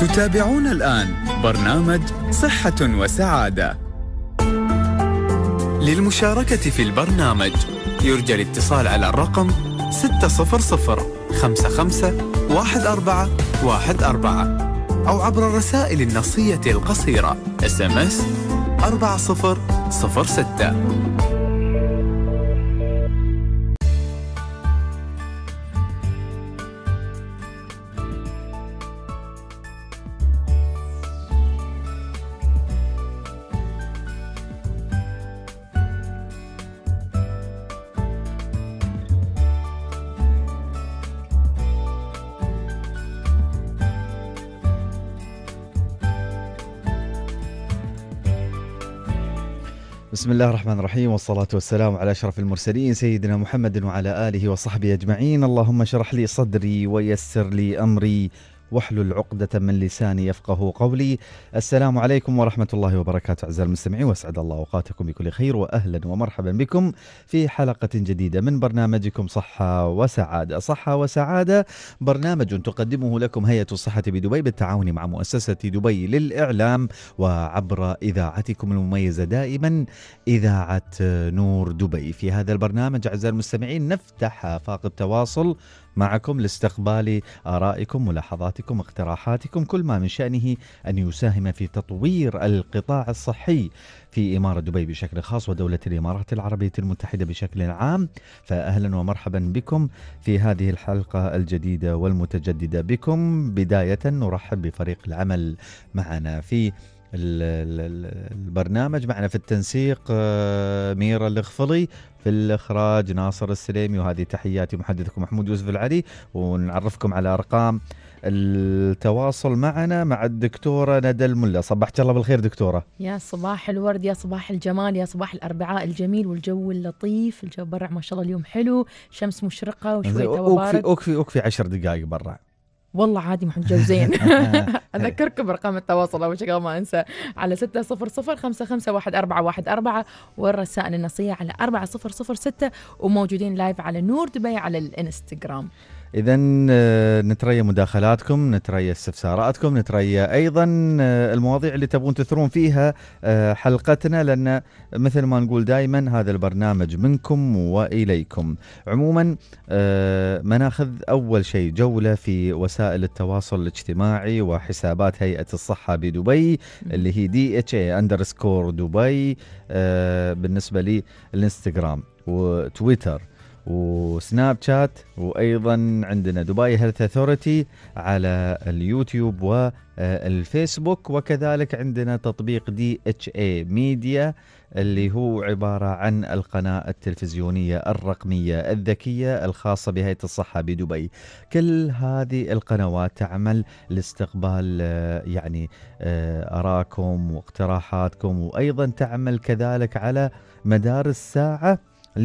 تتابعون الآن برنامج صحة وسعادة. للمشاركة في البرنامج يرجى الاتصال على الرقم 600551414 أو عبر الرسائل النصية القصيرة SMS 4006. بسم الله الرحمن الرحيم، والصلاة والسلام على أشرف المرسلين سيدنا محمد وعلى آله وصحبه أجمعين. اللهم اشرح لي صدري ويسر لي أمري واحلل عقدة من لساني يفقه قولي. السلام عليكم ورحمة الله وبركاته أعزائي المستمعين، وأسعد الله أوقاتكم بكل خير، وأهلا ومرحبا بكم في حلقة جديدة من برنامجكم صحة وسعادة. صحة وسعادة برنامج تقدمه لكم هيئة الصحة بدبي بالتعاون مع مؤسسة دبي للإعلام وعبر إذاعتكم المميزة دائما إذاعة نور دبي. في هذا البرنامج أعزائي المستمعين نفتح آفاق التواصل معكم لاستقبال آرائكم، ملاحظاتكم، اقتراحاتكم، كل ما من شأنه أن يساهم في تطوير القطاع الصحي في إمارة دبي بشكل خاص ودولة الإمارات العربية المتحدة بشكل عام. فأهلا ومرحبا بكم في هذه الحلقة الجديدة والمتجددة. بكم بداية نرحب بفريق العمل معنا في البرنامج. معنا في التنسيق ميرا الغفلي، في الإخراج ناصر السليمي، وهذه تحياتي محدثكم محمود يوسف العلي. ونعرفكم على أرقام التواصل معنا مع الدكتورة ندى الملا. صبحت الله بالخير دكتورة. يا صباح الورد، يا صباح الجمال، يا صباح الأربعاء الجميل والجو اللطيف. الجو برا ما شاء الله اليوم حلو، شمس مشرقة وشوية هواء بارد. أكفي 10 دقائق برا والله عادي محمد جوزين. أذكركم برقم التواصل أول شيء ما أنسى على 600551414 والرسائل النصية على 4006 وموجودين لايف على نور دبي على الانستغرام. إذا نتريى مداخلاتكم، نتريى استفساراتكم، نتريى أيضا المواضيع اللي تبغون تثرون فيها حلقتنا، لأن مثل ما نقول دائما هذا البرنامج منكم وإليكم. عموما ما ناخذ أول شيء جولة في وسائل التواصل الاجتماعي وحسابات هيئة الصحة بدبي اللي هي DHA_دبي بالنسبة لي الانستغرام وتويتر وسناب شات، وأيضا عندنا دبي هيلث أثوريتي على اليوتيوب والفيسبوك، وكذلك عندنا تطبيق DHA ميديا اللي هو عبارة عن القناة التلفزيونية الرقمية الذكية الخاصة بهيئة الصحة بدبي. كل هذه القنوات تعمل لاستقبال يعني آراءكم واقتراحاتكم، وأيضا تعمل كذلك على مدار الساعة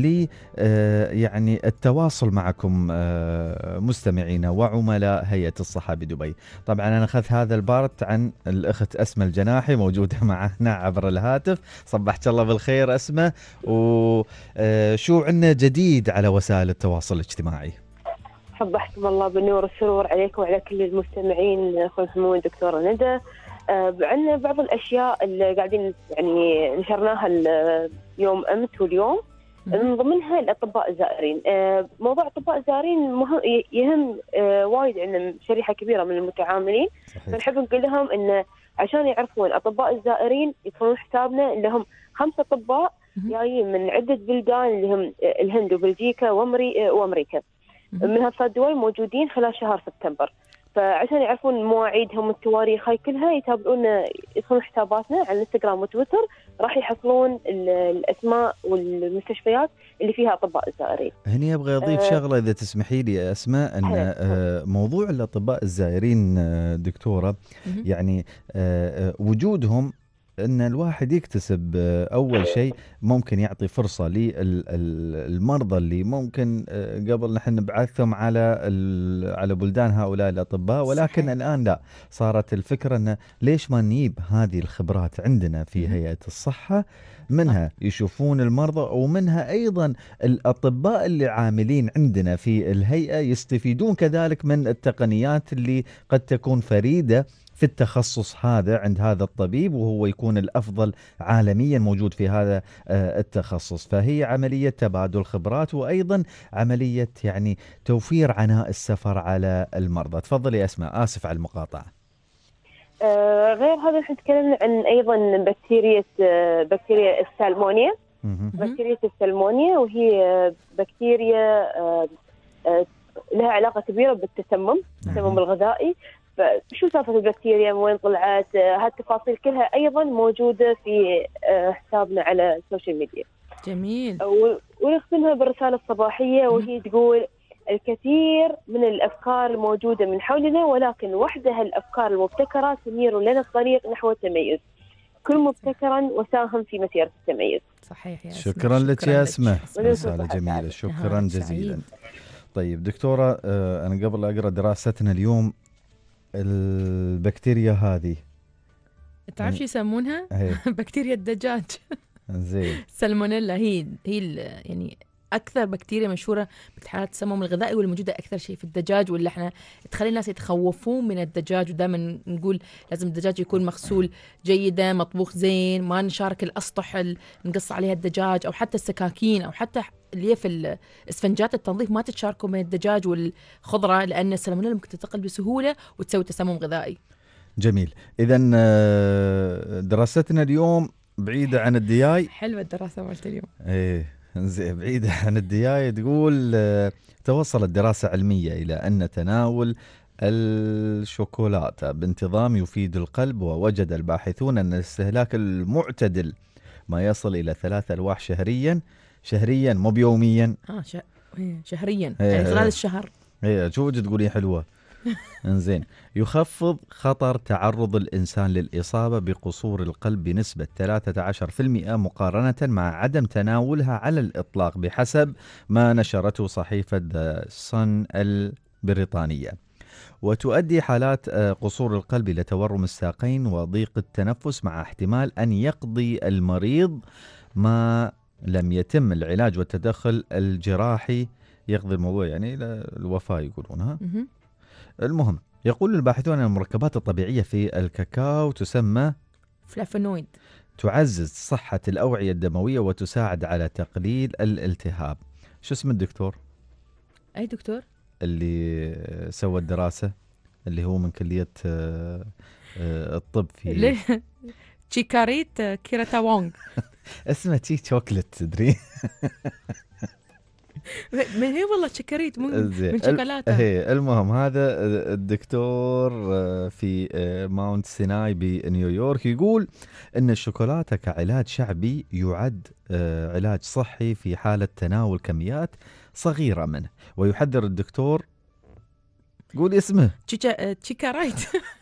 يعني التواصل معكم مستمعينا وعملاء هيئة الصحة بدبي. طبعا أنا أخذت هذا البارت عن الأخت أسمة الجناحي موجودة معنا عبر الهاتف. صبحت الله بالخير أسمة، وشو عندنا جديد على وسائل التواصل الاجتماعي؟ صبحكم الله بالنور والسرور عليكم وعلى كل المستمعين. أخوي محمود دكتورة ندى، عندنا بعض الأشياء اللي قاعدين يعني نشرناها اليوم أمس واليوم، من ضمنها الأطباء الزائرين. موضوع الأطباء الزائرين يهم وايد عندنا شريحة كبيرة من المتعاملين. فنحب نقول لهم إن عشان يعرفون أطباء الزائرين يدخلون حسابنا، اللي هم 5 أطباء جايين من عدة بلدان اللي هم الهند وبلجيكا وأمريكا. من هالصاد دول موجودين خلال شهر سبتمبر، فعشان يعرفون مواعيدهم والتواريخ هاي كلها يتابعون، يدخلون حساباتنا على الانستغرام وتويتر، راح يحصلون الأسماء والمستشفيات اللي فيها أطباء الزائرين. هني أبغى أضيف شغلة إذا تسمحي لي يا أسماء، أن موضوع الأطباء الزائرين دكتورة يعني وجودهم أن الواحد يكتسب أول شيء ممكن يعطي فرصة للمرضى اللي ممكن قبل نحن نبعثهم على بلدان هؤلاء الأطباء، ولكن صحيح. الآن لا، صارت الفكرة أن ليش ما نجيب هذه الخبرات عندنا في هيئة الصحة منها يشوفون المرضى، ومنها أيضا الأطباء اللي عاملين عندنا في الهيئة يستفيدون كذلك من التقنيات اللي قد تكون فريدة في التخصص هذا عند هذا الطبيب، وهو يكون الأفضل عالميا موجود في هذا التخصص. فهي عملية تبادل خبرات، وأيضا عملية يعني توفير عناء السفر على المرضى. تفضلي أسماء، آسف على المقاطعة. غير هذا نحن تكلمنا عن أيضا بكتيريا السالمونيا. بكتيريا السالمونيا وهي بكتيريا لها علاقة كبيرة بالتسمم الغذائي. فشو سالفة البكتيريا، من وين طلعت، هالتفاصيل كلها أيضا موجودة في حسابنا على السوشيال ميديا. جميل. ونختمها بالرسالة الصباحية، وهي تقول: الكثير من الأفكار الموجودة من حولنا، ولكن وحدها الأفكار المبتكرة تنير لنا الطريق نحو التميز. كن مبتكرا وساهم في مسيرة التميز. صحيح يا شكرا لك يا أسماء، رسالة جميلة، شكرا جزيلا. طيب دكتورة، أنا قبل أقرأ دراستنا اليوم، البكتيريا هذه تعرف شو يسمونها؟ بكتيريا الدجاج. زين. سالمونيلا هي يعني اكثر بكتيريا مشهوره بحالات التسمم الغذائي، واللي موجوده اكثر شيء في الدجاج، واللي احنا تخلي الناس يتخوفون من الدجاج. ودائما نقول لازم الدجاج يكون مغسول جيدا، مطبوخ زين، ما نشارك الاسطح نقص عليها الدجاج، او حتى السكاكين، او حتى اللي هي في اسفنجات التنظيف ما تتشاركوا من الدجاج والخضره، لان السالمونيلا ممكن تنتقل بسهوله وتسوي تسمم غذائي. جميل. اذا دراستنا اليوم بعيده عن الدياي. حلوه الدراسه مالت اليوم. ايه زين، بعيدة عن الدياي. تقول توصلت دراسة علمية إلى أن تناول الشوكولاتة بانتظام يفيد القلب، ووجد الباحثون أن الاستهلاك المعتدل ما يصل إلى 3 ألواح شهريا مو بيوميا. شهريا يعني خلال الشهر. شو تقولي حلوة. انزين. يخفض خطر تعرض الإنسان للإصابة بقصور القلب بنسبة 13% مقارنة مع عدم تناولها على الإطلاق، بحسب ما نشرته صحيفة ذا صن البريطانية. وتؤدي حالات قصور القلب إلى تورم الساقين وضيق التنفس، مع احتمال أن يقضي المريض ما لم يتم العلاج والتدخل الجراحي، يقضي الموضوع يعني إلى الوفاة يقولونها. المهم، يقول الباحثون أن المركبات الطبيعية في الكاكاو تسمى فلافونويد، تعزز صحة الأوعية الدموية وتساعد على تقليل الالتهاب. شو اسم الدكتور؟ أي دكتور؟ اللي سوى الدراسة، اللي هو من كلية الطب في ليه؟ تشيكاريت كيراتا وونغ. اسمه تي شوكلت تدري. من هي والله شكريت من شوكولاته. هي المهم، هذا الدكتور في ماونت سيناي بنيويورك يقول ان الشوكولاته كعلاج شعبي يعد علاج صحي في حالة تناول كميات صغيرة منه. ويحذر الدكتور، قول اسمه، تشيكارايت.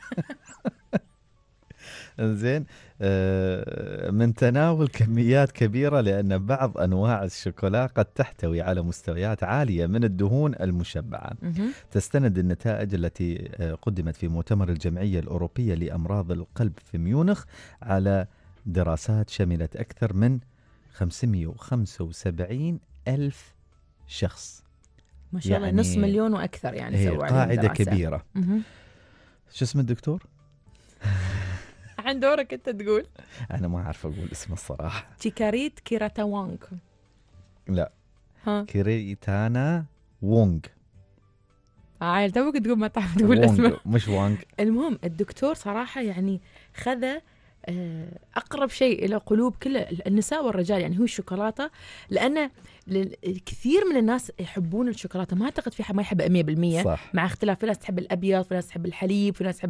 زين، من تناول كميات كبيرة، لأن بعض أنواع الشوكولا قد تحتوي على مستويات عالية من الدهون المشبعة. تستند النتائج التي قدمت في مؤتمر الجمعية الأوروبية لأمراض القلب في ميونخ على دراسات شملت أكثر من 575 ألف شخص. ما شاء الله، يعني 500,000 وأكثر يعني. هي قاعدة كبيرة. شو اسم الدكتور؟ عن دورك أنت تقول. أنا ما أعرف أقول اسمه الصراحة. تشيكاريت كيراتا وونغ. لا، كيريتانا وونغ. عايل توك تقول ما تعرف تقول اسمه، مش وونغ. المهم الدكتور صراحة يعني خذ أقرب شيء إلى قلوب كل النساء والرجال، يعني هو الشوكولاتة، لأن كثير من الناس يحبون الشوكولاتة. ما أعتقد في حد ما يحب 100%. صح. مع اختلاف، في ناس تحب الأبيض، في ناس تحب الحليب، في ناس تحب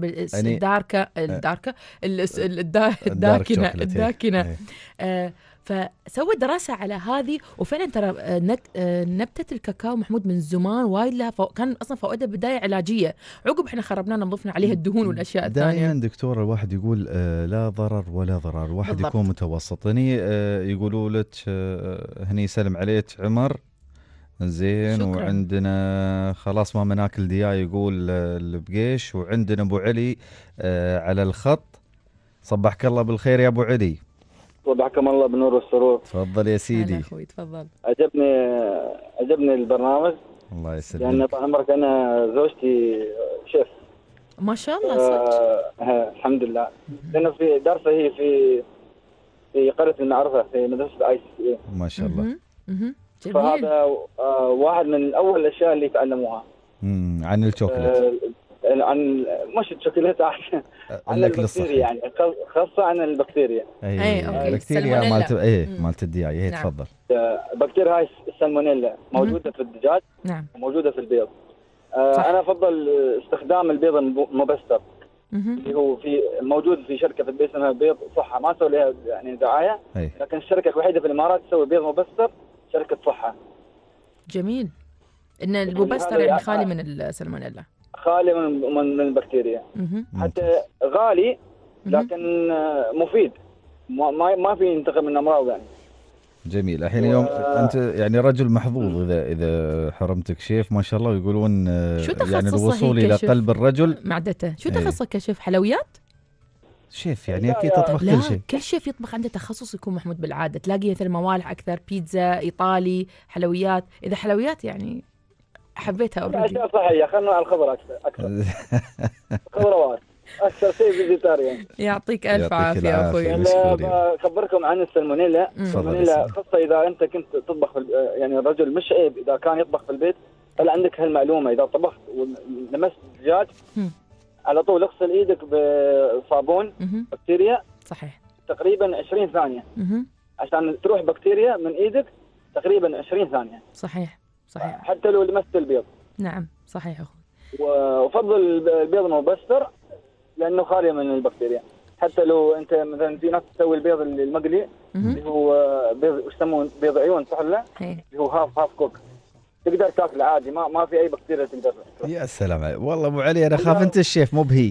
الداكنة. فسوى دراسة على هذه، وفعلا ترى نبتة الكاكاو محمود من زمان وايد لها كان أصلا فوائدها بداية علاجية، عقب احنا خربناها نضفنا عليها الدهون والأشياء الثانية. دائما دكتور الواحد يقول لا ضرر ولا ضرر، الواحد بالضبط. يكون متوسط. هني يقولوا لك هني يسلم عليك عمر، زين، شكرا. وعندنا خلاص ما ناكل دياي يقول البقيش، وعندنا أبو علي على الخط. صبحك الله بالخير يا أبو علي. صبحكم الله بالنور والسرور. تفضل يا سيدي. هلا اخوي تفضل. عجبني البرنامج. الله يسلمك. يعني طال عمرك انا زوجتي شيف. ما شاء الله صدق. الحمد لله. لأنه في درسه هي في قرية المعرفة في مدرسة ICCA. ما شاء الله. جميل. فهذا واحد من أول الأشياء اللي تعلموها. عن الشوكولاتة. عن مش الشوكولاتة عن البكتيريا، يعني خاصة عن البكتيريا. اي اوكي. البكتيريا مالت الدياي. نعم. تفضل. البكتيريا هاي السالمونيلا موجودة في الدجاج. نعم. وموجودة في البيض. أنا أفضل استخدام البيض المبستر. اللي هو موجود في شركة في البيت اسمها بيض صحة، ما أسوي لها يعني دعاية. لكن الشركة الوحيدة في الإمارات تسوي بيض مبستر، شركة صحة. جميل. إن المبستر يعني خالي من السالمونيلا. خالي من البكتيريا. حتى غالي لكن مفيد، ما في ينتقل من أمراض يعني. جميل. الحين اليوم أنت يعني رجل محظوظ إذا حرمتك شيف ما شاء الله. ويقولون يعني الوصول إلى قلب الرجل معدته. شو تخصصك كشيف؟ حلويات؟ شيف يعني أكيد تطبخ كل شيء. كل شيف يطبخ عنده تخصص يكون محمود بالعادة. تلاقي مثل موالح أكثر، بيتزا، إيطالي، حلويات. إذا حلويات يعني حبيتها أوريدي. أشياء صحية، خلنا على الخضر أكثر. خضروات أكثر شيء فيجيتاريان. يعطيك ألف عافية أخوي. أخبركم عن السالمونيلا. السالمونيلا خاصة إذا أنت كنت تطبخ يعني الرجل مش عيب إذا كان يطبخ في البيت. هل عندك هالمعلومة إذا طبخت ولمست الدجاج على طول اغسل إيدك بصابون بكتيريا. صحيح. تقريبا 20 ثانية. عشان تروح بكتيريا من إيدك تقريبا 20 ثانية. صحيح. حتى لو لمست البيض. نعم صحيح أخوي. وفضل البيض المبستر لأنه خالي من البكتيريا. حتى لو أنت مثلا في ناس تسوي البيض المقلي اللي هو بيض وش يسمونه بيض عيون صح ولا؟ اللي هو هاف كوك تقدر تاكله عادي، ما في أي بكتيريا تقدر. يا سلام والله أبو علي، أنا خاف أنت الشيف مو بهي.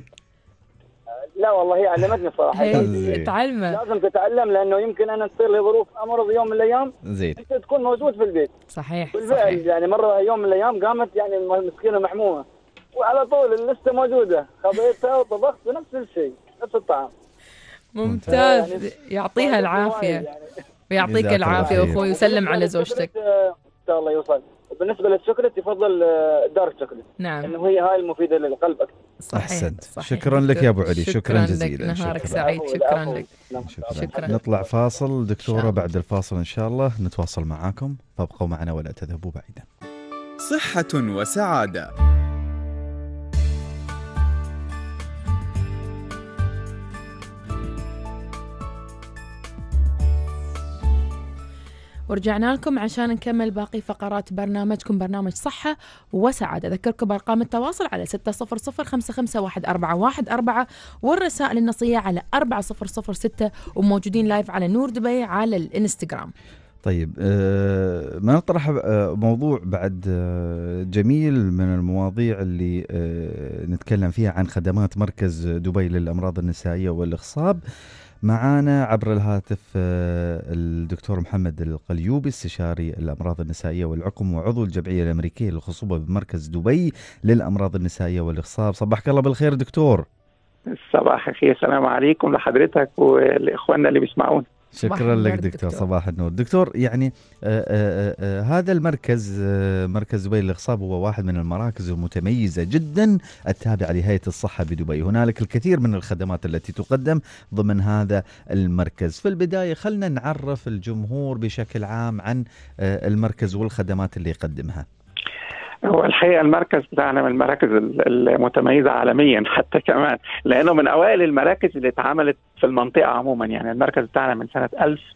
لا والله هي علمتني صراحة. تعلمه. لازم تتعلم لأنه يمكن أنا تصير لي ظروف أمرض يوم من الأيام. زين. أنت تكون موجود في البيت. صحيح. بالفعل يعني مرة يوم من الأيام قامت يعني المسكينة محمومة وعلى طول اللسته موجودة، خبيتها وطبخت بنفس الشيء نفس الطعام. ممتاز. يعني يعطيها العافية يعني. ويعطيك العافية أخوي وسلم على زوجتك. إن شاء الله يوصل. وبالنسبة للشوكولات يفضل دارك شوكولات. نعم. لأنه هي هاي المفيدة للقلب أكثر. أحسنت. شكرا لك يا أبو علي. شكرا جزيلا. نهارك سعيد. شكرا. نطلع فاصل دكتورة، بعد الفاصل إن شاء الله نتواصل معاكم، فابقوا معنا ولا تذهبوا بعيدا. صحة وسعادة. ورجعنا لكم عشان نكمل باقي فقرات برنامجكم، برنامج صحة وسعادة. أذكركم بأرقام التواصل على 600-55-11-414 والرسائل النصية على 4006 وموجودين لايف على نور دبي على الانستغرام. طيب ما نطرح موضوع بعد جميل من المواضيع اللي نتكلم فيها عن خدمات مركز دبي للأمراض النسائية والإخصاب. معانا عبر الهاتف الدكتور محمد القليوبي، استشاري الأمراض النسائية والعقم وعضو الجمعية الأمريكية للخصوبة بمركز دبي للأمراض النسائية والإخصاب. صباحك الله بالخير دكتور. صباح الخير، السلام عليكم لحضرتك ولإخواننا اللي بيسمعون. شكرا لك دكتور. صباح النور دكتور. يعني هذا المركز مركز دبي للإخصاب هو واحد من المراكز المتميزة جدا التابعة لهيئة الصحة بدبي. هنالك الكثير من الخدمات التي تقدم ضمن هذا المركز. في البداية خلنا نعرف الجمهور بشكل عام عن المركز والخدمات اللي يقدمها. هو الحقيقة المركز بتاعنا من المراكز المتميزة عالميا حتى كمان، لأنه من أوائل المراكز اللي اتعملت في المنطقة عموما. يعني المركز بتاعنا من سنة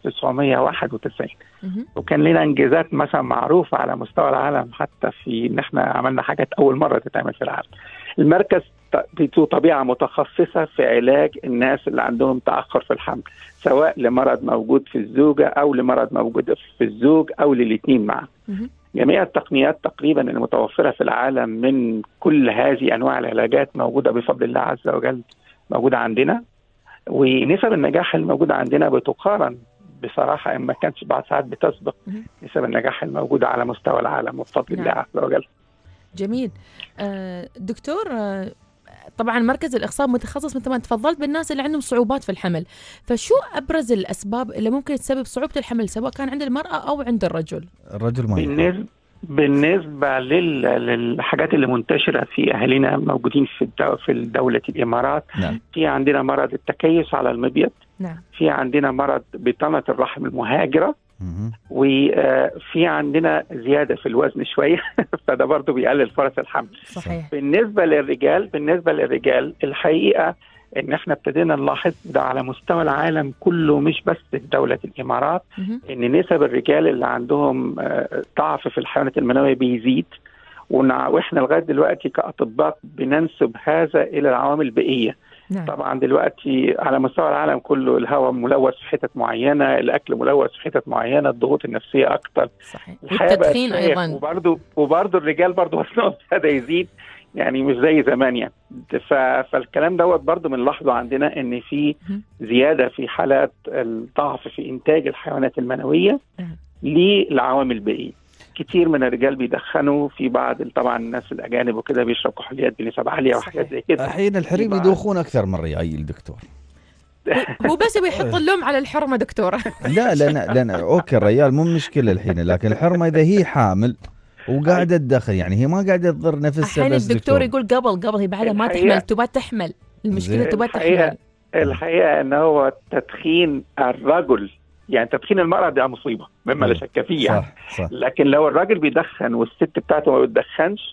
1991 وكان لنا إنجازات مثلا معروفة على مستوى العالم، حتى في إن احنا عملنا حاجات أول مرة تتعمل في العالم. المركز ذو طبيعة متخصصة في علاج الناس اللي عندهم تأخر في الحمل، سواء لمرض موجود في الزوجة أو لمرض موجود في الزوج أو للاثنين معا. جميع التقنيات تقريبا المتوفرة في العالم من كل هذه أنواع العلاجات موجودة بفضل الله عز وجل موجودة عندنا. ونسب النجاح الموجودة عندنا بتقارن بصراحة، إن ما كانتش بعض ساعات بتسبق نسب النجاح الموجودة على مستوى العالم بفضل الله عز وجل. جميل. دكتور، طبعا مركز الإخصاب متخصص مثل ما تفضلت بالناس اللي عندهم صعوبات في الحمل، فشو أبرز الأسباب اللي ممكن تسبب صعوبة الحمل سواء كان عند المرأة أو عند الرجل؟ الرجل ما بالنسبة للحاجات اللي منتشرة في أهلنا موجودين في دولة الإمارات، نعم. في عندنا مرض التكيس على المبيض، نعم. في عندنا مرض بطانة الرحم المهاجرة، وفي عندنا زيادة في الوزن شوية فده برضو بيقلل فرص الحمل. صحيح. بالنسبة للرجال الحقيقة ان احنا ابتدينا نلاحظ ده على مستوى العالم كله مش بس في دولة الامارات، ان نسب الرجال اللي عندهم ضعف في الحيوانات المنوية بيزيد، واحنا لغاية دلوقتي كأطباء بننسب هذا الى العوامل البيئية. نعم. طبعا دلوقتي على مستوى العالم كله الهواء ملوث في حتت معينة، الاكل ملوث في حتت معينة، الضغوط النفسية اكتر، صحيح. والتدخين ايضا، وبرضه الرجال برضه وزنهم ابتدى يزيد، يعني مش زي زمان يعني. فالكلام دوت برضه بنلاحظه عندنا ان في زيادة في حالات الضعف في انتاج الحيوانات المنوية للعوامل البيئية. كتير من الرجال بيدخنوا، في بعض طبعا الناس الاجانب وكده بيشرب كحوليات بنسب عاليه وحاجات زي كده. الحين الحريم يدوخون اكثر من الرجال دكتور. هو بس بيحط اللوم على الحرمه دكتوره. لا لان اوكي الرجال مو مشكله الحين، لكن الحرمه اذا هي حامل وقاعده تدخن يعني هي ما قاعده تضر نفسها. الحين الدكتور يقول قبل هي بعدها ما تحمل، تبغى تحمل، المشكله تبغى تحمل. الحقيقه ان هو تدخين الرجل، يعني تدخين المرأة ده مصيبة مما لا شك فيه يعني. صح. لكن لو الراجل بيدخن والست بتاعته ما بتدخنش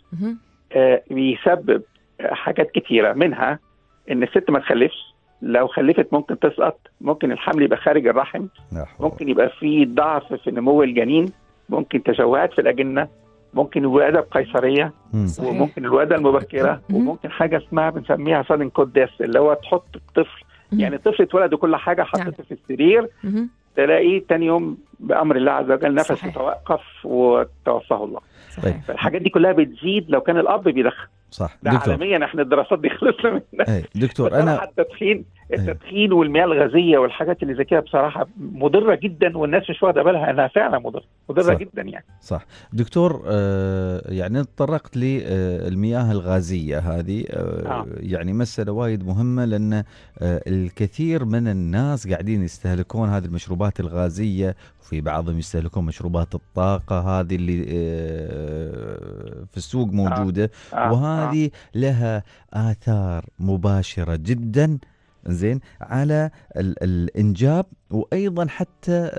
بيسبب حاجات كتيرة، منها ان الست ما تخلفش، لو خلفت ممكن تسقط، ممكن الحمل يبقى خارج الرحم، ممكن يبقى فيه ضعف في نمو الجنين، ممكن تشوهات في الأجنة، ممكن الولادة بقيصرية، وممكن الولادة المبكرة، وممكن حاجة اسمها بنسميها sudden cold death، اللي هو تحط الطفل يعني الطفل اتولد وكل حاجة حطته في السرير، تلاقيه تاني يوم بأمر الله عز وجل نفسه توقف وتوفاه الله. فالحاجات دي كلها بتزيد لو كان الأب بيدخن. صح ده دكتور. عالميا احنا الدراسات دي خلصنا منها. دكتور انا التدخين والمياه الغازيه والحاجات اللي زي كده بصراحه مضره جدا، والناس مش واخده بالها انها فعلا مضره جدا يعني. صح دكتور. يعني تطرقت للمياه الغازيه هذه يعني مساله وايد مهمه، لان الكثير من الناس قاعدين يستهلكون هذه المشروبات الغازيه، وفي بعضهم يستهلكون مشروبات الطاقه هذه اللي في السوق موجوده، وهذه لها آثار مباشرة جدا زين على الإنجاب، وأيضا حتى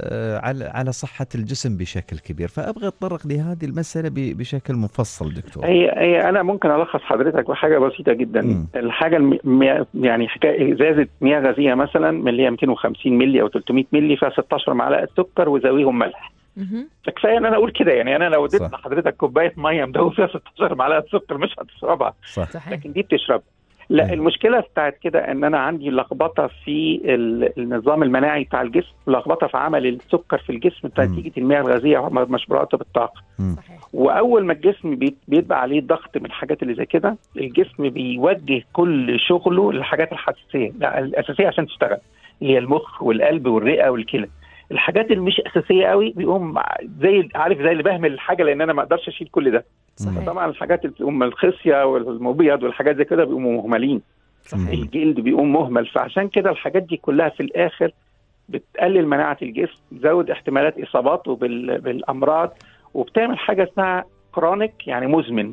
على صحة الجسم بشكل كبير. فأبغى أتطرق لهذه المسألة بشكل مفصل دكتور. هي أنا ممكن ألخص حضرتك بحاجة بسيطة جدا. الحاجة يعني حكاية إزازة مياه غازية مثلا من اللي هي 250 ملي أو 300 ملي فيها 16 معلقة سكر وزاويهم ملح. فكفايه ان انا اقول كده، يعني انا لو اديت لحضرتك كوبايه ميه مدوب فيها 16 معلقه سكر مش هتشربها. لكن دي بتشرب. لا المشكله بتاعت كده ان انا عندي لخبطه في النظام المناعي بتاع الجسم، لخبطه في عمل السكر في الجسم نتيجه المياه الغازيه ومشروبات بالطاقه. واول ما الجسم بيبقى عليه ضغط من الحاجات اللي زي كده، الجسم بيوجه كل شغله للحاجات الحساسيه الاساسيه عشان تشتغل، اللي هي المخ والقلب والرئه والكلى. الحاجات اللي مش اساسيه قوي بيقوم زي اللي بهمل الحاجه، لان انا ما اقدرش اشيل كل ده. طبعا الحاجات اللي بتقوم الخصيه والمبيض والحاجات زي كده بيقوموا مهملين. الجلد بيقوم مهمل، فعشان كده الحاجات دي كلها في الاخر بتقلل مناعه الجسم، تزود احتمالات اصاباته بالامراض، وبتعمل حاجه اسمها كرونيك يعني مزمن،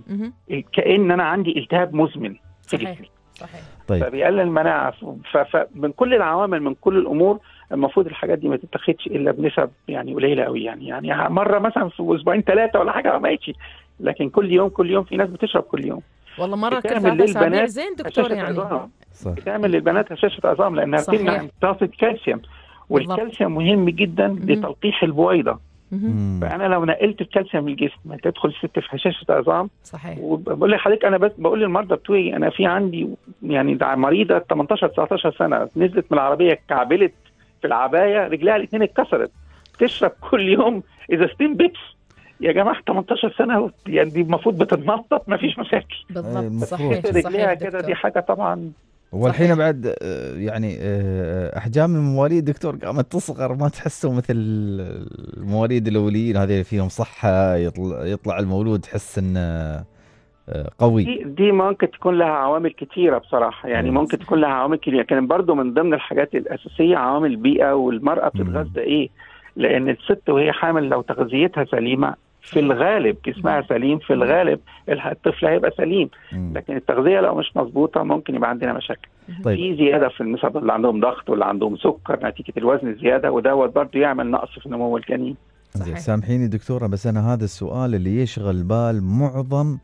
كأن انا عندي التهاب مزمن في جسمي. طيب. فبيقلل المناعه. فمن كل العوامل من كل الامور المفروض الحاجات دي ما تتاخدش الا بنسب يعني قليله قوي، يعني مره مثلا في اسبوعين 3 ولا حاجه ما يجي، لكن كل يوم في ناس بتشرب كل يوم. والله مره كل 3 أسابيع زين دكتور يعني. بتعمل للبنات هشاشه عظام لانها بتمنع امتصاص الكالسيوم، والكالسيوم مهم جدا لتلقيح البويضه. فانا لو نقلت الكالسيوم من الجسم تدخل الست في هشاشه عظام. صحيح. وبقول لحضرتك انا بس بقول للمرضى بتوعي، انا في عندي يعني مريضه 18 19 سنه نزلت من العربيه كعبلت في العبايه، رجلها الاثنين اتكسرت، تشرب كل يوم ازازتين بيبس. يا جماعه 18 سنه يعني دي المفروض بتتنطط ما فيش مشاكل. بالضبط. صحيح. رجليها كده دي حاجه طبعا. والحين بعد يعني احجام المواليد دكتور قامت تصغر، ما تحسوا مثل المواليد الاوليين هذه فيهم صحه، يطلع المولود تحس انه قوي. دي ممكن تكون لها عوامل كتيرة بصراحة، يعني ممكن تكون لها عوامل كتيرة، لكن برضو من ضمن الحاجات الأساسية عوامل البيئة، والمرأة بتتغذى إيه، لأن الست وهي حامل لو تغذيتها سليمة في الغالب جسمها سليم، في الغالب الطفل هيبقى سليم، لكن التغذية لو مش مظبوطة ممكن يبقى عندنا مشاكل. طيب. في زيادة في النسب اللي عندهم ضغط واللي عندهم سكر نتيجة الوزن الزيادة، ودوت برضو يعمل نقص في نمو الجنين. سامحيني دكتورة، بس أنا هذا السؤال اللي يشغل بال معظم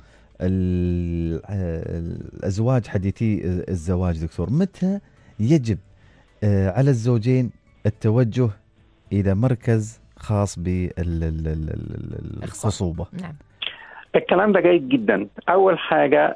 الأزواج حديثي الزواج دكتور، متى يجب على الزوجين التوجه إلى مركز خاص بالخصوبة؟ نعم. الكلام ده جيد جدا. أول حاجة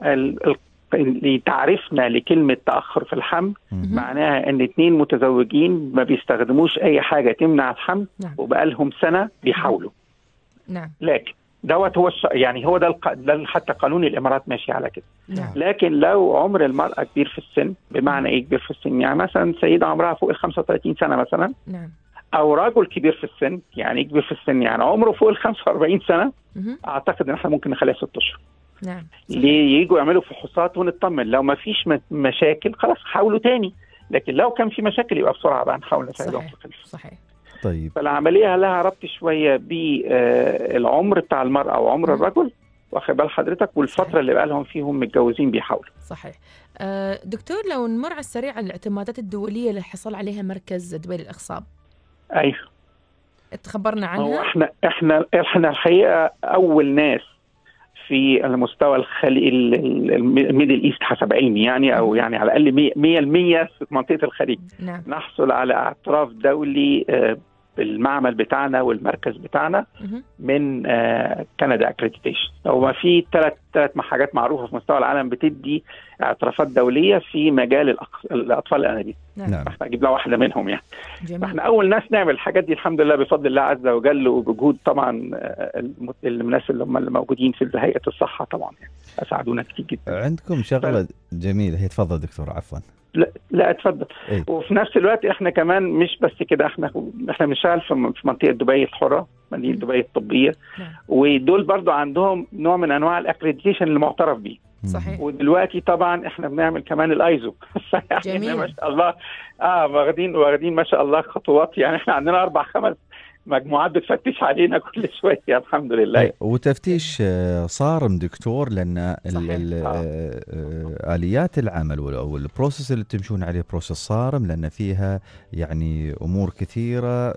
لتعريفنا لكلمة تأخر في الحمل، معناها ان 2 متزوجين ما بيستخدموش اي حاجة تمنع الحمل، وبقالهم سنة بيحاولوا. نعم. لكن دوت هو يعني هو ده حتى قانون الامارات ماشي على كده. نعم. لكن لو عمر المرأة كبير في السن، بمعنى ايه كبير في السن؟ يعني مثلا سيدة عمرها فوق ال 35 سنة مثلا. نعم. او رجل كبير في السن، يعني كبير في السن يعني عمره فوق ال 45 سنة، اعتقد ان احنا ممكن نخليها 6 اشهر. نعم. ليه؟ ييجوا يعملوا فحوصات ونطمن، لو ما فيش مشاكل خلاص حاولوا تاني، لكن لو كان في مشاكل يبقى بسرعه بقى نحاول نساعدهم في الخلف. صحيح. طيب. فالعمليه لها ربط شويه بالعمر بتاع المراه وعمر الرجل، واخد بال حضرتك، والفتره اللي بقى لهم فيهم متجوزين بيحاولوا. صحيح. دكتور، لو نمر على السريع على الاعتمادات الدوليه اللي حصل عليها مركز دبي للاخصاب. ايوه. تخبرنا عنها. هو احنا الحقيقه اول ناس في المستوى الخليج الميدل ايست حسب علمي، يعني او يعني على الاقل 100% في منطقه الخليج. نعم. نحصل على اعتراف دولي بالمعمل بتاعنا والمركز بتاعنا من كندا اكريديتيشن. هو في ثلاث حاجات معروفه في مستوى العالم بتدي اعترافات دوليه في مجال الاطفال الانابيب. نعم. احنا جبنا واحده منهم يعني. جميل. احنا اول ناس نعمل الحاجات دي الحمد لله بفضل الله عز وجل، وبجهود طبعا الناس اللي هم اللي موجودين في هيئه الصحه طبعا يعني اساعدونا كتير جدا. عندكم شغله جميله، هي تفضل دكتور عفوا. لا اتفضل. إيه؟ وفي نفس الوقت احنا كمان مش بس كده، احنا بنشتغل في منطقه دبي الحره، مدينه دبي الطبيه. نعم. ودول برضو عندهم نوع من انواع الاكريديشن اللي معترف بيه. صحيح. ودلوقتي طبعا احنا بنعمل كمان الايزو. جميل. ما شاء الله. واخدين ما شاء الله خطوات، يعني احنا عندنا 4-5 مجموعات بتفتش علينا كل شويه الحمد لله. وتفتيش صارم دكتور، لان اليات العمل او البروسيس اللي تمشون عليه بروسيس صارم، لان فيها يعني امور كثيره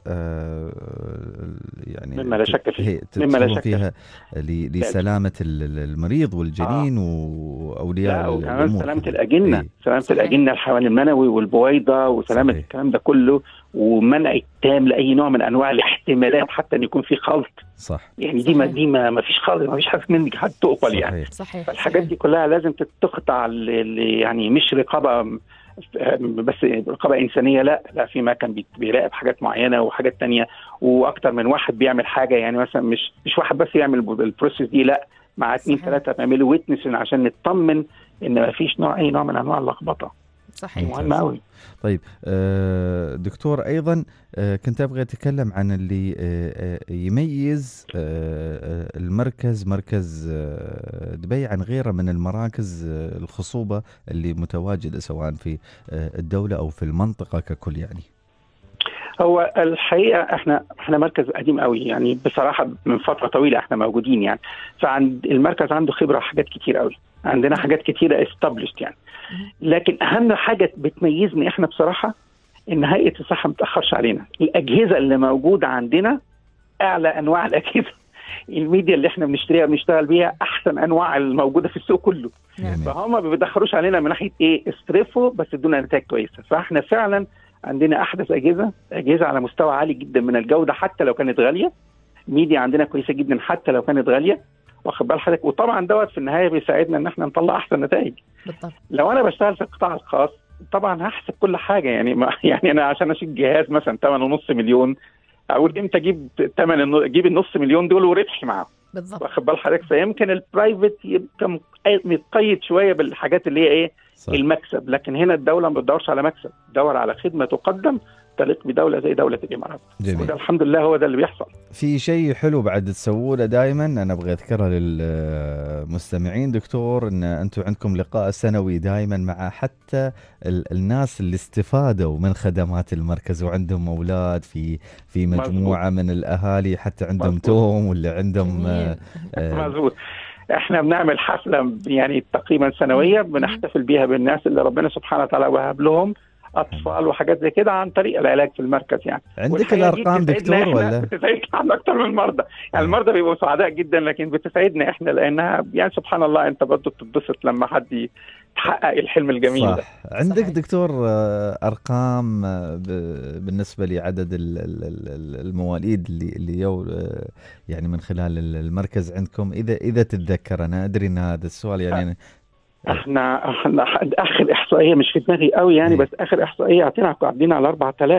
يعني مما لا شك فيه، فيها لسلامه المريض والجنين واولياء وكمان سلامه الاجنه. سلامه الاجنه، الحيوان المنوي والبويضه، وسلامه الكلام ده كله، ومنع التام لاي نوع من انواع الاحتمالات حتى ان يكون في خلط. صح. يعني دي ما فيش خالص، ما فيش حاجه منك حد تقبل يعني. صحيح. فالحاجات دي كلها لازم تخضع يعني مش رقابه بس رقابه انسانيه، لا في مكان بيراقب حاجات معينه وحاجات تانية، واكتر من واحد بيعمل حاجه، يعني مثلا مش واحد بس يعمل البروسيس دي، لا مع 2-3 بيعملوا ويتنس عشان نطمن ان ما فيش اي نوع من انواع اللخبطه. صحيح. مهم قوي. طيب دكتور، ايضا كنت ابغى اتكلم عن اللي يميز المركز، مركز دبي، عن غيره من المراكز الخصوبة اللي متواجدة سواء في الدولة او في المنطقة ككل. يعني هو الحقيقه احنا مركز قديم قوي، يعني بصراحه من فتره طويله احنا موجودين يعني، فعند المركز عنده خبره حاجات كتير قوي، عندنا حاجات كتيره established يعني. لكن اهم حاجه بتميزني احنا بصراحه ان هيئه الصحه ما بتاخرش علينا. الاجهزه اللي موجوده عندنا اعلى انواع الاجهزه، الميديا اللي احنا بنشتريها بنشتغل بيها احسن انواع الموجوده في السوق كله. فهم ما بيتاخروش علينا من ناحيه اصرفوا بس ادونا نتائج كويسه. فاحنا فعلا عندنا احدث اجهزه على مستوى عالي جدا من الجوده حتى لو كانت غاليه. ميديا عندنا كويسه جدا حتى لو كانت غاليه، واخد بال حضرتك. وطبعا دوت في النهايه بيساعدنا ان احنا نطلع احسن نتائج. بالضبط. لو انا بشتغل في القطاع الخاص طبعا هحسب كل حاجه، يعني انا عشان اشيل جهاز مثلا 8.5 مليون اقول امتى اجيب النص مليون دول وربحي معاهم. بالضبط. واخد بال حضرتك. فيمكن البرايفت يبقى متقيد شويه بالحاجات اللي هي ايه صح. المكسب، لكن هنا الدوله ما بتدورش على مكسب، بتدور على خدمه تقدم تليق بدوله زي دوله الامارات. جميل. وده الحمد لله هو ده اللي بيحصل. في شيء حلو بعد تسوونه دائما انا ابغى اذكرها للمستمعين دكتور، ان انتم عندكم لقاء سنوي دائما مع حتى الناس اللي استفادوا من خدمات المركز وعندهم اولاد في مجموعه من الاهالي حتى عندهم توم واللي عندهم مظبوط. احنا بنعمل حفله يعني تقريبا سنويه بنحتفل بيها بالناس اللي ربنا سبحانه وتعالى وهب لهم اطفال وحاجات زي كده عن طريق العلاج في المركز يعني. عندك الارقام دكتور ولا؟ بتسعدنا اكتر من المرضى، يعني المرضى بيبقوا سعداء جدا لكن بتسعدنا احنا لانها يعني سبحان الله انت برضه بتتبسط لما حد يحقق الحلم الجميل صح. ده. عندك صحيح. دكتور ارقام بالنسبه لعدد المواليد اللي يعني من خلال المركز عندكم، اذا تتذكر؟ انا ادري ان هذا السؤال يعني احنا اخر احصائيه مش في دماغي قوي يعني بس اخر احصائيه عدينا على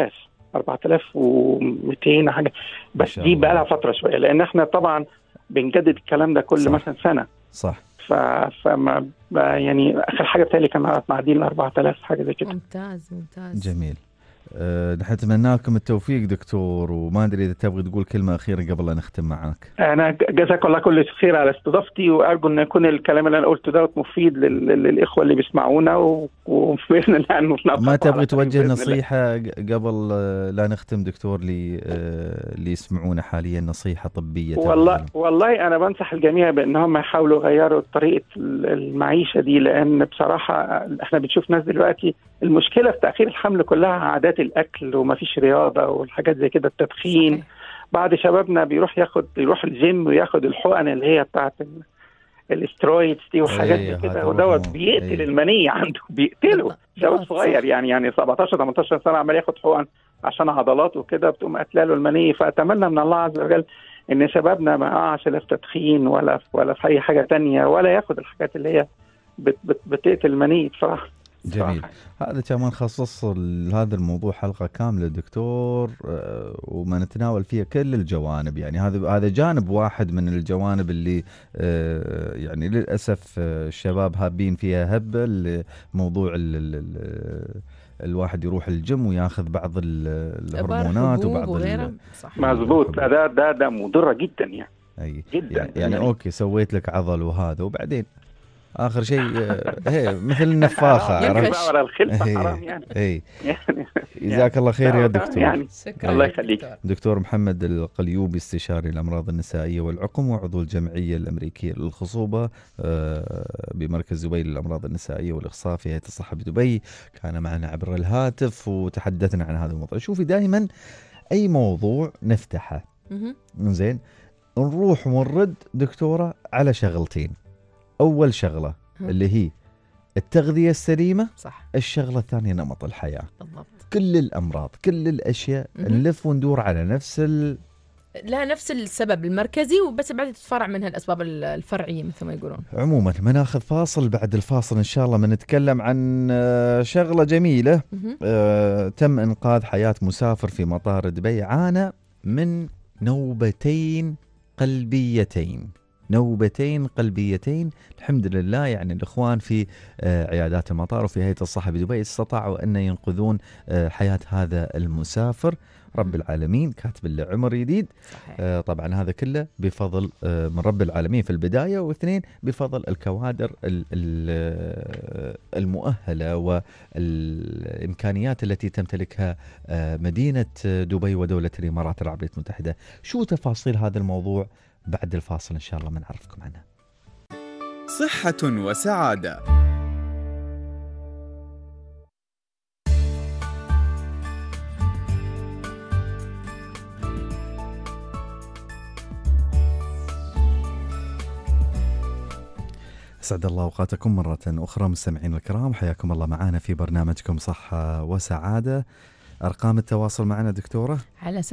4200 حاجه، بس دي بقى لها فتره شويه لان احنا طبعا بنجدد الكلام ده كل صح. مثلا سنه. صح. فما يعني اخر حاجه بتاعي كان معدين 4000 حاجه زي كده. ممتاز. جميل. نحن نتمنى لكم التوفيق دكتور، وما ادري اذا تبغى تقول كلمه اخيره قبل لا نختم معاك. انا جزاك الله كل خير على استضافتي، وارجو ان يكون الكلام اللي انا قلته ده مفيد للاخوه اللي بيسمعونا، وباذن الله انه ما تبغي توجه نصيحه قبل لا نختم دكتور اللي يسمعونا حاليا، نصيحه طبيه؟ والله انا بنصح الجميع بانهم يحاولوا يغيروا طريقه المعيشه دي، لان بصراحه احنا بنشوف ناس دلوقتي المشكله في تاخير الحمل كلها عادات الاكل وما فيش رياضه والحاجات زي كده، التدخين. صحيح. بعد شبابنا يروح الجيم وياخد الحقن اللي هي بتاعت الاسترويدز دي وحاجات زي كده، ودوت بيقتل المنيه عنده، بيقتله. شباب صغير يعني 17 18 سنه عمال ياخد حقن عشان عضلات وكده، بتقوم قتلاله المنيه. فاتمنى من الله عز وجل ان شبابنا ما يقعش لا في تدخين ولا في اي حاجه تانية، ولا ياخد الحاجات اللي هي بتقتل المنيه بصراحه. جميل. هذا كمان نخصص هذا الموضوع حلقة كاملة دكتور، وما نتناول فيها كل الجوانب. يعني هذا جانب واحد من الجوانب اللي يعني للأسف الشباب هابين فيها هبة، موضوع الواحد يروح الجيم وياخذ بعض الهرمونات وبعض مظبوط. ده مضرة جدا يعني. جدا يعني اوكي سويت لك عضل وهذا، وبعدين اخر شيء هي مثل النفاخه عرفت الخلفه حرام يعني. جزاك الله خير يا دكتور. يعني الله يخليك. دكتور محمد القليوبي، استشاري الامراض النسائيه والعقم وعضو الجمعيه الامريكيه للخصوبه بمركز دبي للامراض النسائيه والاخصاء في هيئه الصحه بدبي، كان معنا عبر الهاتف وتحدثنا عن هذا الموضوع. شوفي دائما اي موضوع نفتحه زين نروح ونرد دكتوره على شغلتين. أول شغلة اللي هي التغذية السليمة، صح. الشغلة الثانية نمط الحياة. بالضبط. كل الأمراض كل الأشياء نلف وندور على نفس السبب المركزي، وبس بعد تتفرع منها الأسباب الفرعية مثل ما يقولون. عموما بناخذ فاصل، بعد الفاصل إن شاء الله بنتكلم عن شغلة جميلة. تم إنقاذ حياة مسافر في مطار دبي عانى من نوبتين قلبيتين. الحمد لله يعني الإخوان في عيادات المطار وفي هيئة الصحة بدبي استطاعوا أن ينقذون حياة هذا المسافر. رب العالمين كاتب له عمر جديد. طبعا هذا كله بفضل من رب العالمين في البداية، واثنين بفضل الكوادر المؤهلة والإمكانيات التي تمتلكها مدينة دبي ودولة الإمارات العربية المتحدة. شو تفاصيل هذا الموضوع؟ بعد الفاصل إن شاء الله بنعرفكم عنها. صحة وسعادة. أسعد الله أوقاتكم مرة أخرى مستمعين الكرام، حياكم الله معنا في برنامجكم صحة وسعادة. أرقام التواصل معنا دكتورة على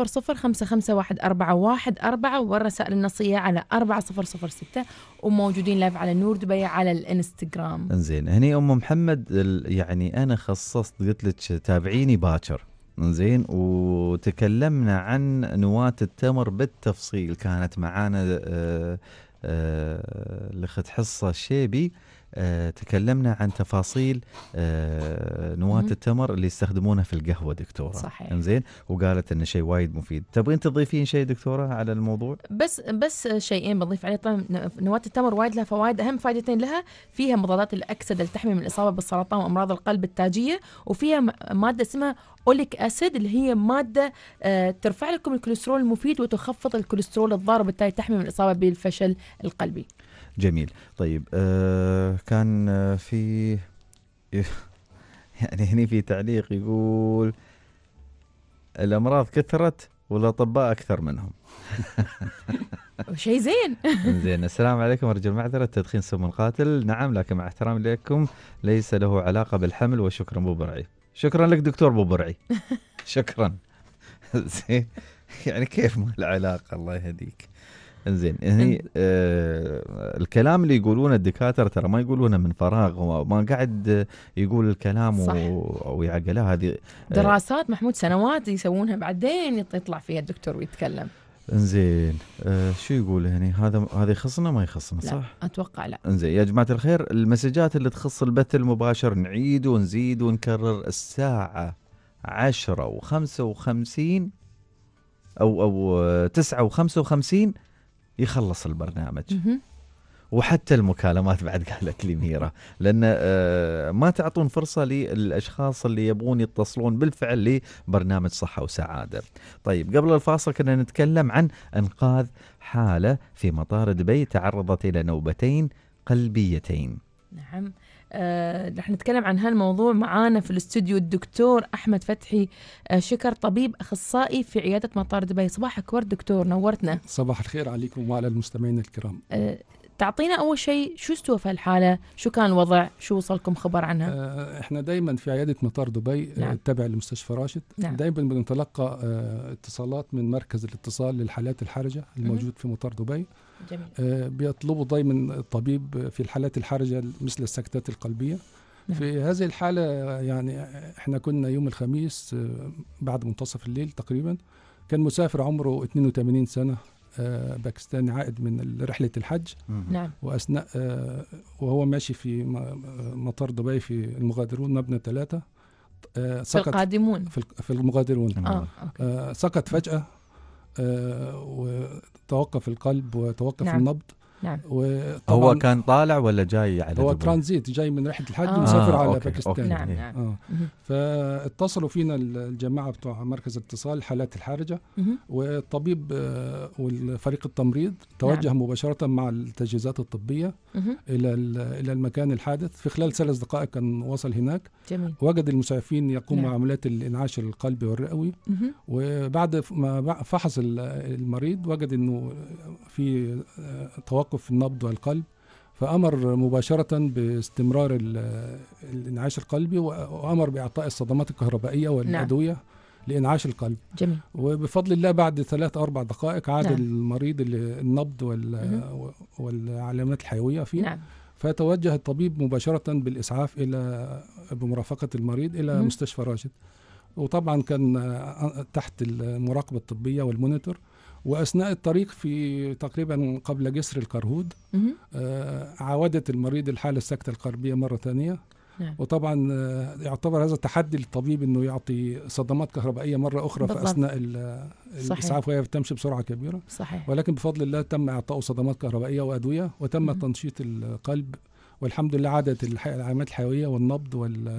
600-551414 والرسائل النصية على 4006، وموجودين لايف على نور دبي على الانستغرام. انزين هني أم محمد، يعني أنا خصصت قلت لك تابعيني باكر انزين، وتكلمنا عن نواة التمر بالتفصيل. كانت معانا لخت حصة الشيبي تكلمنا عن تفاصيل نواة التمر اللي يستخدمونها في القهوة دكتورة. صحيح. انزين، وقالت انه شيء وايد مفيد. تبغين تضيفين شيء دكتورة على الموضوع؟ بس شيئين بضيف عليه. طبعا نواة التمر وايد لها فوائد، اهم فائدتين لها فيها مضادات الاكسده اللي تحمي من الاصابه بالسرطان وامراض القلب التاجيه، وفيها ماده اسمها اوليك اسيد اللي هي ماده ترفع لكم الكوليسترول المفيد وتخفض الكوليسترول الضار، وبالتالي تحمي من الاصابه بالفشل القلبي. جميل. طيب كان في يعني هني في تعليق يقول الأمراض كثرت والأطباء أكثر منهم. شيء زين. زين. السلام عليكم، أرجو المعذرة، التدخين سم القاتل. نعم، لكن مع احترامي لكم ليس له علاقة بالحمل. وشكرا أبو برعي. شكرا لك دكتور أبو برعي. شكرا. زين، يعني كيف ما العلاقة؟ الله يهديك. انزين، هني الكلام اللي يقولونه الدكاتره ترى ما يقولونه من فراغ، وما قاعد يقول الكلام ويعقلها. هذه دراسات محمود، سنوات يسوونها بعدين يطلع فيها الدكتور ويتكلم. انزين، شو يقول هني؟ هذا يخصنا ما يخصنا؟ صح، لا اتوقع لا. انزين يا جماعه الخير، المسجات اللي تخص البث المباشر نعيد ونزيد ونكرر. الساعه 10:55 او 9:55 يخلص البرنامج. وحتى المكالمات بعد قالت لي ميرا، لأن ما تعطون فرصة للأشخاص اللي يبغون يتصلون بالفعل لبرنامج صحة وسعادة. طيب، قبل الفاصل كنا نتكلم عن إنقاذ حالة في مطار دبي تعرضت إلى نوبتين قلبيتين. نعم، رح نتكلم عن هالموضوع. معانا في الاستوديو الدكتور أحمد فتحي شكر، طبيب أخصائي في عيادة مطار دبي. صباحك ورد دكتور، نورتنا. صباح الخير عليكم وعلى المستمعين الكرام. تعطينا أول شيء شو استوى في الحالة، شو كان الوضع، شو وصلكم خبر عنها؟ احنا دايما في عيادة مطار دبي التابع لمستشفى راشد دايما بنتلقى اتصالات من مركز الاتصال للحالات الحرجة الموجود في مطار دبي. جميل. بيطلبوا دايما الطبيب في الحالات الحرجة مثل السكتات القلبية. في هذه الحالة يعني احنا كنا يوم الخميس بعد منتصف الليل تقريبا، كان مسافر عمره 82 سنة باكستاني عائد من رحلة الحج. نعم. وأثناء وهو ماشي في مطار دبي في المغادرون مبنى 3 سقط في القادمون في المغادرون. سقط فجأة وتوقف القلب وتوقف النبض. نعم. هو كان طالع ولا جاي على هو ترانزيت جاي من رحلة الحج مسافر على باكستان. نعم. فاتصلوا فينا الجماعة بتوع مركز اتصال حالات الحرجة، والطبيب والفريق التمريض توجه مباشرة مع التجهيزات الطبية إلى المكان الحادث. في خلال 3 دقائق كان وصل هناك. جميل. وجد المسعفين يقوم بعمليات الإنعاش القلبي والرئوي. وبعد ما فحص المريض وجد أنه في توقف في النبض والقلب، فأمر مباشرة باستمرار الإنعاش القلبي، وأمر بإعطاء الصدمات الكهربائية والأدوية لإنعاش القلب. جميل. وبفضل الله بعد 3 أو 4 دقائق عاد المريض النبض والعلامات الحيوية فيه. فتوجه الطبيب مباشرة بالإسعاف بمرافقة المريض إلى مستشفى راشد، وطبعا كان تحت المراقبة الطبية والمونيتور. وأثناء الطريق في تقريبا قبل جسر الكرهود عاودت المريض الحالة السكتة القلبية مرة ثانية. وطبعا يعتبر هذا تحدي للطبيب أنه يعطي صدمات كهربائية مرة أخرى في أثناء الإسعاف وهي تمشي بسرعة كبيرة. صحيح. ولكن بفضل الله تم إعطاء صدمات كهربائية وأدوية، وتم تنشيط القلب، والحمد لله عادت العلامات الحيوية والنبض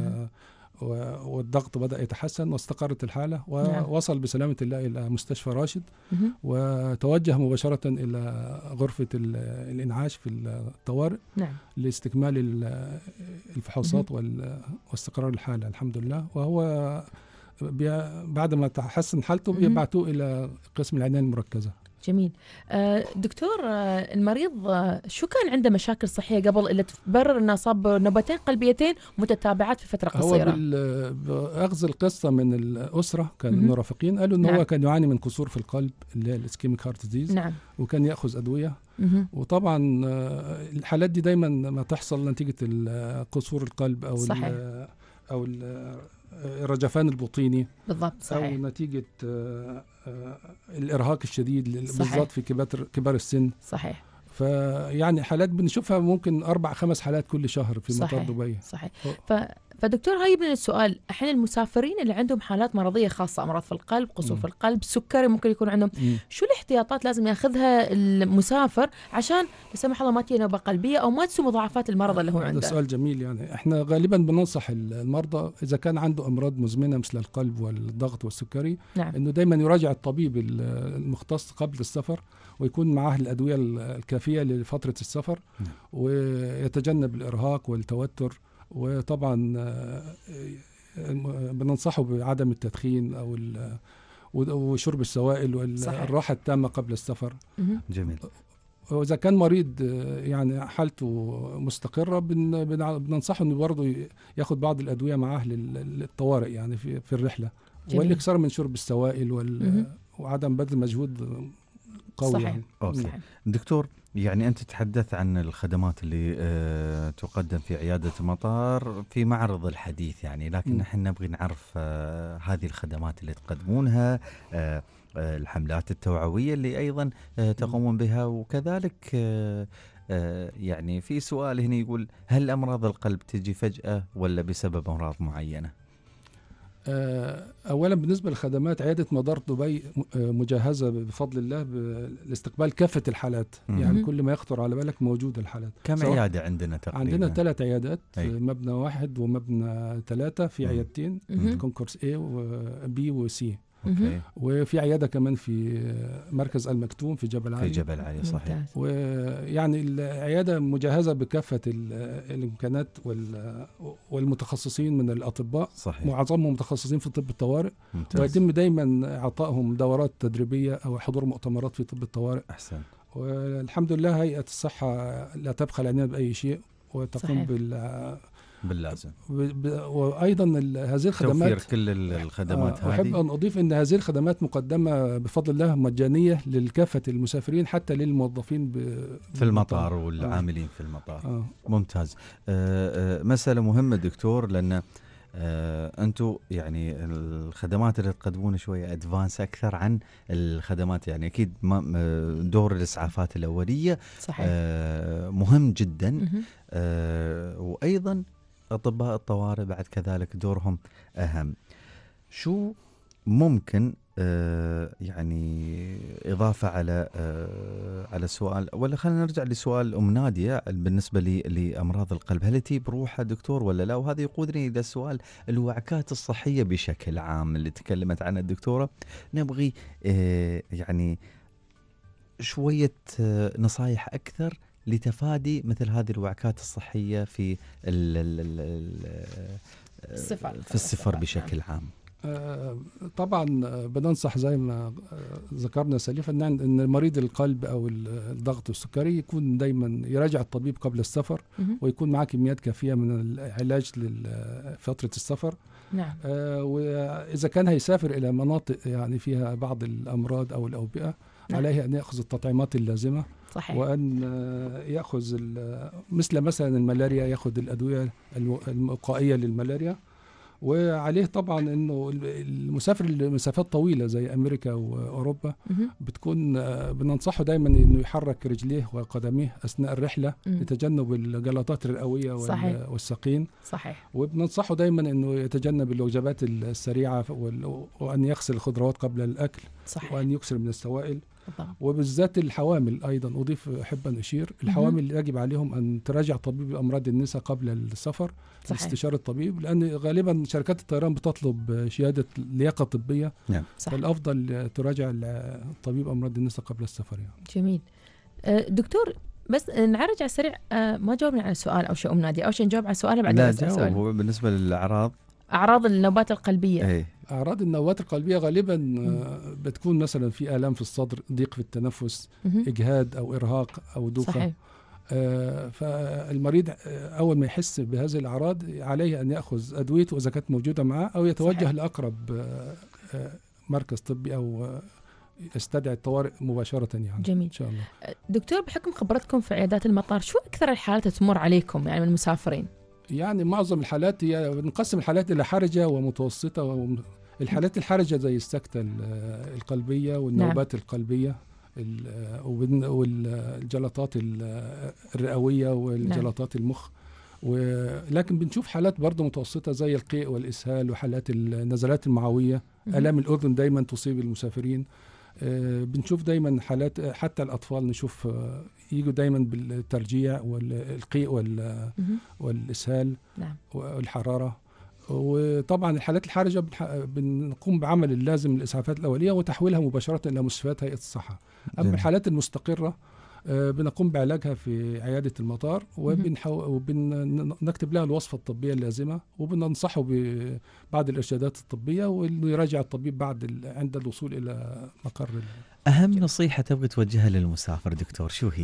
والضغط بدأ يتحسن واستقرت الحالة، ووصل بسلامة الله إلى مستشفى راشد. وتوجه مباشرة إلى غرفة الإنعاش في الطوارئ لاستكمال الفحوصات واستقرار الحالة الحمد لله. وهو بعد ما تحسن حالته بيبعتوه إلى قسم العناية المركزة. جميل. دكتور، المريض شو كان عنده مشاكل صحية قبل اللي تبرر أنه أصاب نوبتين قلبيتين متتابعات في فترة قصيرة؟ هو بأخذ القصة من الأسرة كان المرافقين قالوا أنه هو كان يعاني من قصور في القلب اللي هي الإسكيميك هارت ديزيز. وكان يأخذ أدوية. وطبعا الحالات دي دايما ما تحصل نتيجة قصور القلب أو الرجفان البطيني. بالضبط. صحيح. أو نتيجة الإرهاق الشديد بالذات في كبار السن. صحيح. فيعني حالات بنشوفها ممكن 4-5 حالات كل شهر في مطار دبي. صحيح. فدكتور هاي من السؤال، احنا المسافرين اللي عندهم حالات مرضيه خاصه، امراض في القلب، قصور في القلب، سكري ممكن يكون عندهم، شو الاحتياطات لازم ياخذها المسافر عشان لا سمح الله ما تجي نوبه قلبيه او ما تسوء مضاعفات المرض اللي هو عنده؟ هذا سؤال جميل. يعني احنا غالبا بننصح المرضى اذا كان عنده امراض مزمنه مثل القلب والضغط والسكري، انه دايما يراجع الطبيب المختص قبل السفر، ويكون معاه الادويه الكافيه لفتره السفر، ويتجنب الارهاق والتوتر. وطبعا بننصحه بعدم التدخين او وشرب السوائل والراحه التامه قبل السفر. جميل. واذا كان مريض يعني حالته مستقره بننصحه انه برضه ياخذ بعض الادويه معاه للطوارئ يعني في الرحله، والاكثار من شرب السوائل وعدم بذل مجهود قوي. صحيح. يعني. صحيح. دكتور، يعني أنت تحدث عن الخدمات اللي تقدم في عيادة المطار في معرض الحديث يعني، لكن نحن نبغي نعرف هذه الخدمات اللي تقدمونها، الحملات التوعوية اللي أيضا تقومون بها، وكذلك يعني في سؤال هنا يقول هل أمراض القلب تجي فجأة ولا بسبب أمراض معينة؟ أولا بالنسبة للخدمات، عيادة مطار دبي مجهزة بفضل الله لاستقبال كافة الحالات. يعني كل ما يخطر على بالك موجود الحالات. كم عيادة عندنا تقريبا؟ عندنا 3 عيادات، مبنى 1 ومبنى 3، في عيادتين، كونكورس A وB وC. وفي عيادة كمان في مركز المكتوم في جبل عالي. في جبل عالي صحيح. ويعني العيادة مجهزة بكافة الإمكانات والمتخصصين من الأطباء. صحيح. معظمهم متخصصين في طب الطوارئ. ممتاز. ويتم دائما إعطائهم دورات تدريبية أو حضور مؤتمرات في طب الطوارئ. أحسن. والحمد لله هيئة الصحة لا تبخل علينا بأي شيء، وتقوم باللازم. وايضا هذه الخدمات توفير كل الخدمات هذه. احب ان اضيف ان هذه الخدمات مقدمه بفضل الله مجانيه لكافه المسافرين، حتى للموظفين في المطار والعاملين في المطار. ممتاز. مساله مهمه دكتور، لان انتم يعني الخدمات اللي تقدمونها شويه ادفانس اكثر عن الخدمات، يعني اكيد دور الاسعافات الاوليه صحيح. مهم جدا. وايضا أطباء الطوارئ بعد كذلك دورهم أهم. شو ممكن يعني إضافة على السؤال، ولا خلينا نرجع لسؤال أم نادية بالنسبة لأمراض القلب، هل تجيب بروحها دكتور ولا لا؟ وهذا يقودني إلى السؤال الوعكات الصحية بشكل عام اللي تكلمت عنها الدكتورة. نبغي يعني شوية نصايح أكثر لتفادي مثل هذه الوعكات الصحية في السفر بشكل عام. طبعا بننصح زي ما ذكرنا سليفا ان مريض القلب او الضغط والسكري يكون دايما يراجع الطبيب قبل السفر، ويكون معاه كميات كافية من العلاج لفترة السفر. نعم. وإذا كان هيسافر إلى مناطق يعني فيها بعض الأمراض أو الأوبئة، عليه أن يأخذ التطعيمات اللازمة. صحيح. وأن يأخذ مثلا الملاريا، يأخذ الأدوية الوقائية للملاريا. وعليه طبعا أنه المسافر لمسافات طويلة زي أمريكا وأوروبا بتكون بننصحه دايما أنه يحرك رجليه وقدميه أثناء الرحلة لتجنب الجلطات الرئوية والسقين. صحيح. وبننصحه دائما أنه يتجنب الوجبات السريعة، وأن يغسل الخضروات قبل الأكل. صحيح. وأن يكثر من السوائل. وبالذات الحوامل أيضا أحب أن أشير، الحوامل يجب عليهم أن تراجع طبيب أمراض النساء قبل السفر لاستشارة الطبيب، لأن غالبا شركات الطيران بتطلب شهادة لياقة طبية. نعم. فالأفضل تراجع طبيب أمراض النساء قبل السفر يعني. جميل. دكتور، بس نعرج على السريع، ما جاوبنا على السؤال أو شيء أم نادية، أو شيء نجاوب على سؤالها بعدين. لا جاوب. هو بالنسبة للأعراض، أعراض النوبات القلبية. أعراض النوبات القلبية غالبا بتكون مثلا في آلام في الصدر، ضيق في التنفس، إجهاد أو إرهاق أو دوخة. صحيح. فالمريض أول ما يحس بهذه الأعراض عليه أن يأخذ أدويته إذا كانت موجودة معه، أو يتوجه صحيح. لأقرب مركز طبي أو يستدعي الطوارئ مباشرة يعني. جميل. إن شاء الله. دكتور، بحكم خبرتكم في عيادات المطار، شو أكثر الحالات تمر عليكم يعني من المسافرين؟ يعني معظم الحالات هي بنقسم الحالات إلى حرجة ومتوسطة. الحالات الحرجة زي السكتة القلبية والنوبات القلبية والجلطات الرئوية والجلطات المخ. ولكن بنشوف حالات برضه متوسطة زي القيء والإسهال وحالات النزلات المعوية. آلام الأذن دايما تصيب المسافرين. بنشوف دايما حالات حتى الأطفال نشوف يجوا دايما بالترجيع والقيء والإسهال والحرارة. وطبعا الحالات الحرجة بنقوم بعمل اللازم للإسعافات الأولية وتحويلها مباشرة إلى مستشفيات هيئة الصحة. أما الحالات المستقرة بنقوم بعلاجها في عيادة المطار وبنكتب لها الوصفة الطبية اللازمة وبننصحه ببعض الإرشادات الطبية ويراجع الطبيب عند الوصول إلى مقر. أهم نصيحة تبغي توجهها للمسافر دكتور شو هي؟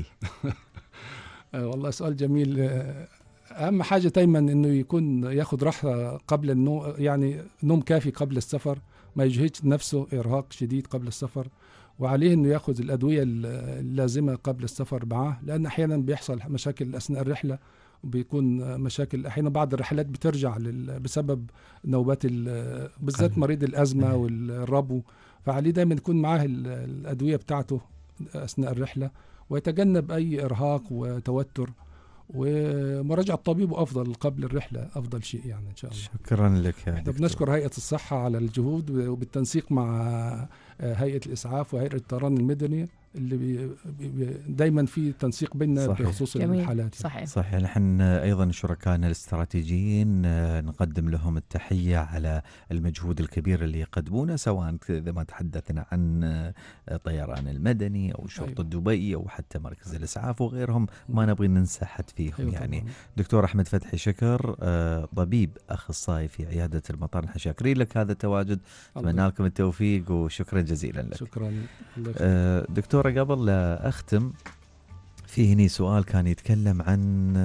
والله سؤال جميل. أهم حاجة دايما إنه يكون ياخد راحة قبل النوم، يعني نوم كافي قبل السفر، ما يجهدش نفسه إرهاق شديد قبل السفر، وعليه إنه ياخد الأدوية اللازمة قبل السفر معاه، لأن أحيانا بيحصل مشاكل أثناء الرحلة وبيكون مشاكل أحيانا بعض الرحلات بترجع بسبب نوبات بالذات مريض الأزمة والربو، فعليه دايما يكون معاه الأدوية بتاعته أثناء الرحلة ويتجنب أي إرهاق وتوتر. ومراجعة الطبيب أفضل قبل الرحلة أفضل شيء يعني إن شاء الله. شكرا لك يا دكتور. بنشكر هيئة الصحة على الجهود وبالتنسيق مع هيئة الإسعاف وهيئة الطيران المدني اللي دايما في تنسيق بيننا بخصوص الحالات. صحيح. نحن أيضا شركائنا الاستراتيجيين نقدم لهم التحية على المجهود الكبير اللي يقدمونه، سواء إذا ما تحدثنا عن طيران المدني أو شرطة دبي أو حتى مركز الإسعاف وغيرهم، ما نبغي ننسى حد فيهم يعني. دكتور أحمد فتحي شكر، طبيب أخصائي في عيادة المطار، نحن شاكرين لك هذا التواجد، أتمنى لكم التوفيق وشكرا جزيلا لك. شكرا. دكتورة قبل لا أختم، في هني سؤال كان يتكلم عن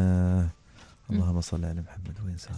اللهم صل على محمد.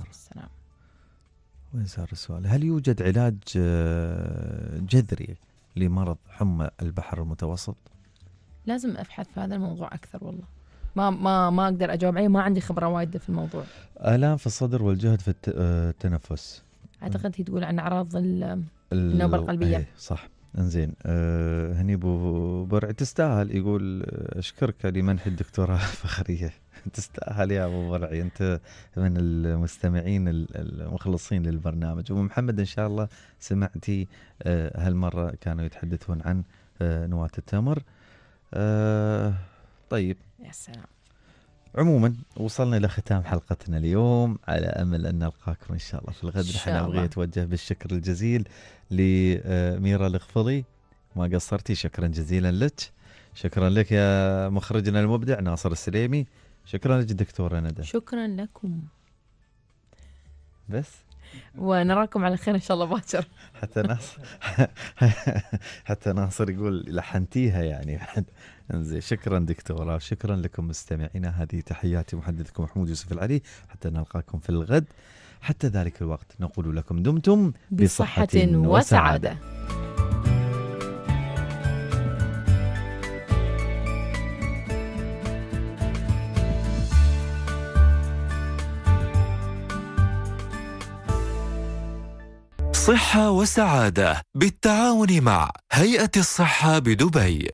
وين صار السؤال؟ هل يوجد علاج جذري لمرض حمى البحر المتوسط؟ لازم أبحث في هذا الموضوع أكثر. والله ما أقدر أجاوب عليه، ما عندي خبرة وايدة في الموضوع. آلام في الصدر والجهد في التنفس، أعتقد هي تقول عن أعراض النوبة القلبية. صح. انزين. هني ابو برع تستاهل، يقول اشكرك لمنح الدكتوراه فخريه. تستاهل يا ابو برعي، انت من المستمعين المخلصين للبرنامج. ومحمد ان شاء الله سمعتي هالمره كانوا يتحدثون عن نواة التمر. طيب يا سلام. عموما وصلنا إلى ختام حلقتنا اليوم، على أمل أن نلقاكم إن شاء الله في الغد. نحن أبغي أتوجه بالشكر الجزيل لميرا الغفلي، ما قصرتي، شكرا جزيلا لك. شكرا لك يا مخرجنا المبدع ناصر السليمي. شكرا لك دكتورة ندى. شكرا لكم. بس ونراكم على خير إن شاء الله باكر. حتى ناصر يقول لحنتيها يعني. انزين. شكرا دكتورة، شكرا لكم مستمعينا. هذه تحياتي محدثكم محمود يوسف العلي، حتى نلقاكم في الغد. حتى ذلك الوقت نقول لكم دمتم بصحة وسعادة. صحة وسعادة بالتعاون مع هيئة الصحة بدبي.